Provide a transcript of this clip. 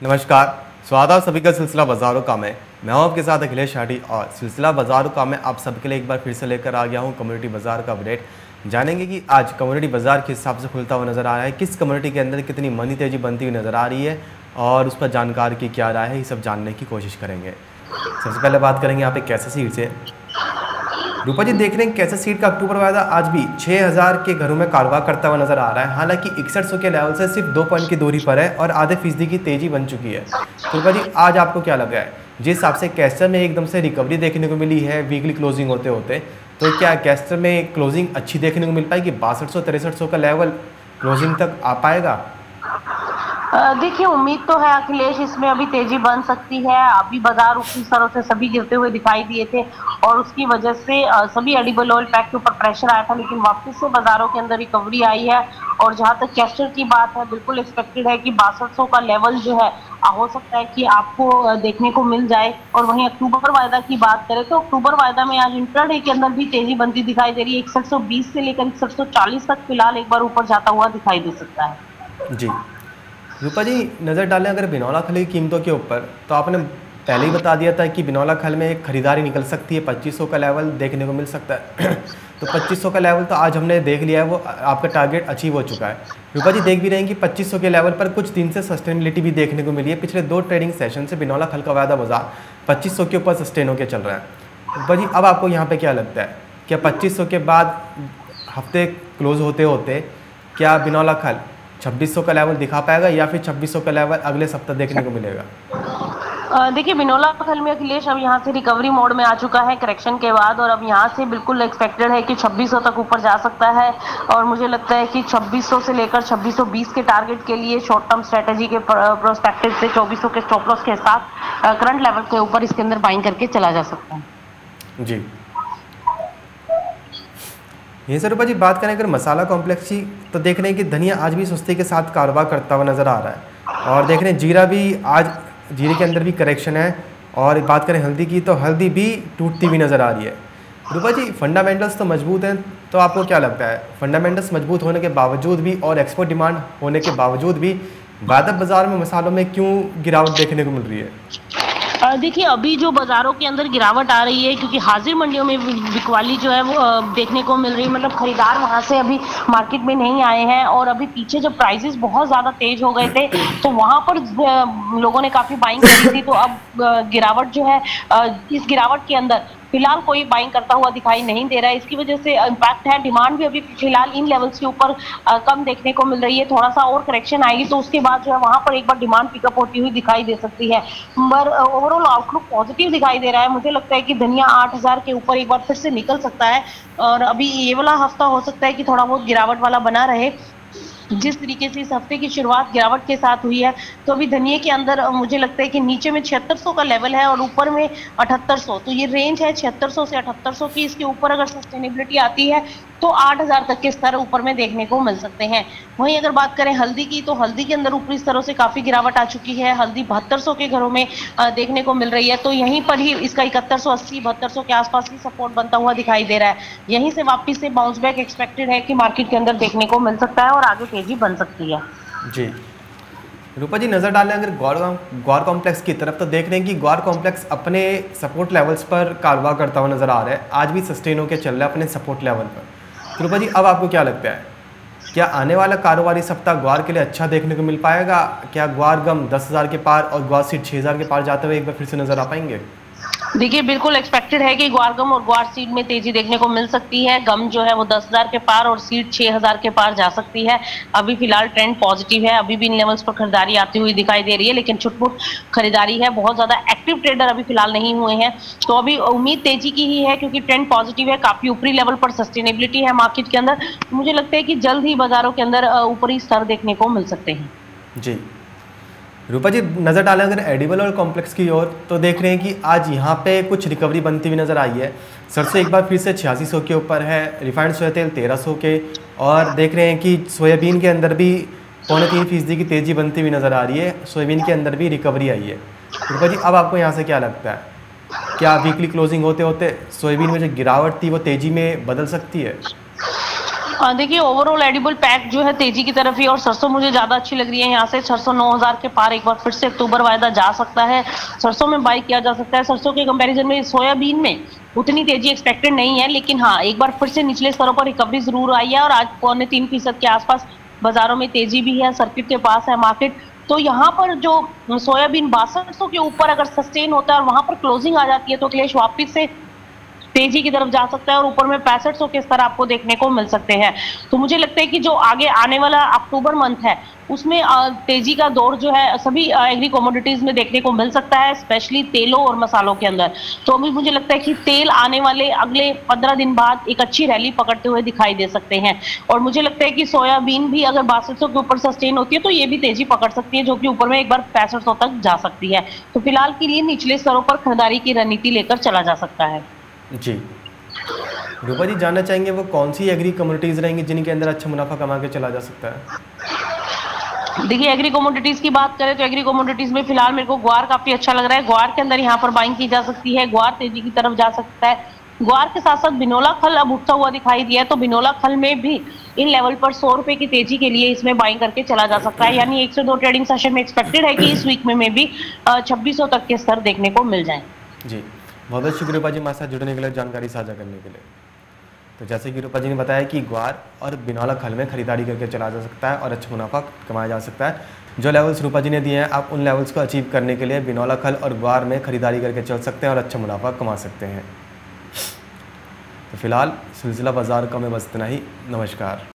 नमस्कार, स्वागत है सभी का सिलसिला बाजारों का मैं हूं आपके साथ अखिलेश हाटी और सिलसिला बाजारों का मैं आप सबके लिए एक बार फिर से लेकर आ गया हूं कम्युनिटी बाजार का अपडेट। जानेंगे कि आज कम्युनिटी बाजार किस हिसाब से खुलता हुआ नजर आ रहा है, किस कम्युनिटी के अंदर कितनी मंदी तेजी बनती हुई नजर आ रही है और उस पर जानकारी की क्या राय है, ये सब जानने की कोशिश करेंगे। सबसे पहले बात करेंगे यहाँ पे कैसे सीट से। रूपा जी देख रहे हैं कैसे सीट का अक्टूबर वायदा आज भी 6000 के घरों में कारोबार करता हुआ नजर आ रहा है। हालांकि 6100 के लेवल से सिर्फ 2 पॉइंट की दूरी पर है और आधे फीसदी की तेजी बन चुकी है। तो रूपा जी आज आपको क्या लग रहा है, जिस हिसाब से कैस्टर में एकदम से रिकवरी देखने को मिली है वीकली क्लोजिंग होते होते, तो क्या कैस्टर में क्लोजिंग अच्छी देखने को मिल पाएगी? 6200-6300 का लेवल क्लोजिंग तक आ पाएगा? देखिए, उम्मीद तो है अखिलेश, इसमें अभी तेजी बन सकती है। अभी बाजार ऊपरी स्तरों से सभी गिरते हुए दिखाई दिए थे और उसकी वजह से सभी एडिबल ऑयल पैक के ऊपर प्रेशर आया था, लेकिन वापस से बाजारों के अंदर रिकवरी आई है। और जहां तक कैस्टर की बात है, बिल्कुल एक्सपेक्टेड है कि 6200 का लेवल जो है हो सकता है कि आपको देखने को मिल जाए। और वहीं अक्टूबर वायदा की बात करें तो अक्टूबर वायदा में आज इंट्राडे के अंदर भी तेजी बनती दिखाई दे रही है। 6120 से लेकर 6140 तक फिलहाल एक बार ऊपर जाता हुआ दिखाई दे सकता है। जी रूपा जी, नज़र डालें अगर बिनौला खल की कीमतों के ऊपर, तो आपने पहले ही बता दिया था कि बिनौला खल में एक खरीदारी निकल सकती है, 2500 का लेवल देखने को मिल सकता है। तो 2500 का लेवल तो आज हमने देख लिया है, वो आपका टारगेट अचीव हो चुका है। रूपा जी देख भी रहे हैं कि 2500 के लेवल पर कुछ दिन से सस्टेनेबिलिटी भी देखने को मिली है। पिछले 2 ट्रेडिंग सेशन से बिनौला खल का वायदा बाजार 2500 के ऊपर सस्टेन होकर चल रहा है। रूपा जी अब आपको यहाँ पर क्या लगता है, क्या 2500 के बाद हफ्ते क्लोज होते होते क्या बिनौला खल 2600 का लेवल दिखा पाएगा या फिर 2600 का लेवल अगले सप्ताह देखने को मिलेगा? देखिए, बिनौला खल में अखिलेश अब यहाँ से रिकवरी मोड में आ चुका है करेक्शन के बाद, और अब यहाँ से बिल्कुल एक्सपेक्टेड है कि 2600 तक ऊपर जा सकता है। और मुझे लगता है कि 2600 से लेकर 2620 के टारगेट के लिए शॉर्ट टर्म स्ट्रेटेजी के प्रोस्पेक्टिव से 2400 के स्टॉप लॉस के साथ करंट लेवल के ऊपर इसके अंदर बाइंग करके चला जा सकता है। जी यहीं से रूपा जी बात करें अगर मसाला कॉम्प्लेक्स की, तो देख रहे हैं कि धनिया आज भी सुस्ती के साथ कारोबार करता हुआ नज़र आ रहा है। और देख रहे हैं जीरा भी आज, जीरे के अंदर भी करेक्शन है। और बात करें हल्दी की, तो हल्दी भी टूटती हुई नज़र आ रही है। रूपा जी फंडामेंटल्स तो मजबूत हैं, तो आपको क्या लगता है फंडामेंटल्स मजबूत होने के बावजूद भी और एक्सपोर्ट डिमांड होने के बावजूद भी वायदा बाजार में मसालों में क्यों गिरावट देखने को मिल रही है? देखिए, अभी जो बाजारों के अंदर गिरावट आ रही है क्योंकि हाजिर मंडियों में बिकवाली जो है वो देखने को मिल रही है, मतलब खरीदार वहां से अभी मार्केट में नहीं आए हैं। और अभी पीछे जब प्राइसेस बहुत ज्यादा तेज हो गए थे तो वहां पर लोगों ने काफी बाइंग करी थी। तो अब गिरावट जो है, इस गिरावट के अंदर फिलहाल कोई बाइंग करता हुआ दिखाई नहीं दे रहा है। इसकी वजह से इम्पैक्ट है, डिमांड भी अभी फिलहाल इन लेवल्स के ऊपर कम देखने को मिल रही है। थोड़ा सा और करेक्शन आएगी तो उसके बाद जो है वहां पर एक बार डिमांड पिकअप होती हुई दिखाई दे सकती है। पर ओवरऑल आउटलुक पॉजिटिव दिखाई दे रहा है। मुझे लगता है कि धनिया 8000 के ऊपर एक बार फिर से निकल सकता है और अभी ये वाला हफ्ता हो सकता है कि थोड़ा बहुत गिरावट वाला बना रहे। जिस तरीके से इस हफ्ते की शुरुआत गिरावट के साथ हुई है, तो अभी धनिया के अंदर मुझे लगता है कि नीचे में 7600 का लेवल है और ऊपर में 7800, तो ये रेंज है 7600 से 7800 की। इसके ऊपर अगर सस्टेनेबिलिटी आती है तो 8000 तक के स्तर ऊपर में देखने को मिल सकते हैं। वहीं अगर बात करें हल्दी की, तो हल्दी के अंदर ऊपरी स्तरों से काफी गिरावट आ चुकी है। हल्दी 7200 के घरों में देखने को मिल रही है, तो यहीं पर ही इसका 7180 7200 के आसपास ही सपोर्ट बनता हुआ दिखाई दे रहा है। यहीं से वापस से बाउंस बैक एक्सपेक्टेड है कि मार्केट के अंदर देखने को मिल सकता है और आगे तेजी बन सकती है। जी रूपा जी नज़र डालें अगर ग्वार कॉम्प्लेक्स की तरफ, तो देख रहे हैं कि ग्वार कॉम्प्लेक्स अपने सपोर्ट लेवल्स पर कारोबार करता हुआ नज़र आ रहा है। आज भी सस्टेन होकर चल रहा है अपने सपोर्ट लेवल पर। तो रूपा जी अब आपको क्या लगता है, क्या आने वाला कारोबारी सप्ताह ग्वार के लिए अच्छा देखने को मिल पाएगा? क्या ग्वार गम 10,000 के पार और ग्वार सीड 6,000 के पार जाते हुए एक बार फिर से नजर आ पाएंगे? देखिए, बिल्कुल एक्सपेक्टेड है कि ग्वार गम और ग्वार सीड में तेजी देखने को मिल सकती है। गम जो है वो 10,000 के पार और सीड 6,000 के पार जा सकती है। अभी फिलहाल ट्रेंड पॉजिटिव है, अभी भी इन लेवल्स पर खरीदारी आती हुई दिखाई दे रही है, लेकिन छुटपुट खरीदारी है। बहुत ज्यादा एक्टिव ट्रेडर अभी फिलहाल नहीं हुए हैं, तो अभी उम्मीद तेजी की ही है क्योंकि ट्रेंड पॉजिटिव है। काफी ऊपरी लेवल पर सस्टेनेबिलिटी है मार्केट के अंदर। मुझे लगता है कि जल्द ही बाजारों के अंदर ऊपरी स्तर देखने को मिल सकते हैं। जी रूपा जी नज़र डालें अगर एडिबल और कॉम्प्लेक्स की ओर, तो देख रहे हैं कि आज यहाँ पे कुछ रिकवरी बनती हुई नज़र आई है। सरसों एक बार फिर से 8600 के ऊपर है, रिफाइंड सोया तेल 1300 के, और देख रहे हैं कि सोयाबीन के अंदर भी 3.25% की तेज़ी बनती हुई नज़र आ रही है। सोयाबीन के अंदर भी रिकवरी आई है। रूपा जी अब आपको यहाँ से क्या लगता है, क्या वीकली क्लोजिंग होते होते सोयाबीन में जो गिरावट थी वो तेज़ी में बदल सकती है? देखिए ओवरऑल एडिबल पैक जो है तेजी की तरफ ही, और सरसों मुझे ज्यादा अच्छी लग रही है। यहाँ से सरसों 9,000 के पार एक बार फिर से अक्टूबर वायदा जा सकता है, सरसों में बाई किया जा सकता है। सरसों के कंपैरिजन में सोयाबीन में उतनी तेजी एक्सपेक्टेड नहीं है, लेकिन हाँ एक बार फिर से निचले स्तरों पर रिकवरी जरूर आई है और आज 2.25% के आसपास बाजारों में तेजी भी है। सर्किट के पास है मार्केट, तो यहाँ पर जो सोयाबीन 6200 के ऊपर अगर सस्टेन होता है और वहां पर क्लोजिंग आ जाती है तो अखिलेश वापिस से तेजी की तरफ जा सकता है और ऊपर में 6500 के स्तर आपको देखने को मिल सकते हैं। तो मुझे लगता है कि जो आगे आने वाला अक्टूबर मंथ है उसमें तेजी का दौर जो है सभी एग्री कमोडिटीज में देखने को मिल सकता है, स्पेशली तेलों और मसालों के अंदर। तो अभी मुझे लगता है कि तेल आने वाले अगले 15 दिन बाद एक अच्छी रैली पकड़ते हुए दिखाई दे सकते हैं, और मुझे लगता है कि सोयाबीन भी अगर 6200 के ऊपर सस्टेन होती है तो ये भी तेजी पकड़ सकती है, जो कि ऊपर में एक बार 6500 तक जा सकती है। तो फिलहाल के लिए निचले स्तरों पर खरीदारी की रणनीति लेकर चला जा सकता है। जी रूपा जी, जानना चाहेंगे वो कौन सी एग्री कम्युनिटीज़ रहेंगी जिनके अंदर अच्छा मुनाफा कमा के चला जा सकता है? देखिए एग्री कमोडिटीज की बात करें तो एग्री कमोडिटीज में फिलहाल मेरे को ग्वार काफी अच्छा लग रहा है। ग्वार के अंदर यहाँ पर बाइंग की जा सकती है, ग्वार तेजी की तरफ जा सकता है। ग्वार के साथ साथ बिनोला खल अब उठता हुआ दिखाई दिया है, तो बिनोला खल में भी इन लेवल पर 100 रुपए की तेजी के लिए इसमें बाइंग करके चला जा सकता है। यानी 1 से 2 ट्रेडिंग सेशन में एक्सपेक्टेड है कि इस वीक में भी 2600 तक के स्तर देखने को मिल जाए। जी बहुत बहुत शुक्रिया रूपा जी हमारे साथ जुड़ने के लिए, जानकारी साझा करने के लिए। तो जैसे कि रूपा जी ने बताया कि ग्वार और बिनौला खल में खरीदारी करके चला जा सकता है और अच्छा मुनाफा कमाया जा सकता है। जो लेवल्स रूपा जी ने दिए हैं आप उन लेवल्स को अचीव करने के लिए बिनौला खल और ग्वार में खरीदारी करके चल सकते हैं और अच्छा मुनाफा कमा सकते हैं। तो फिलहाल सिलसिला बाजार का में बस इतना ही। नमस्कार।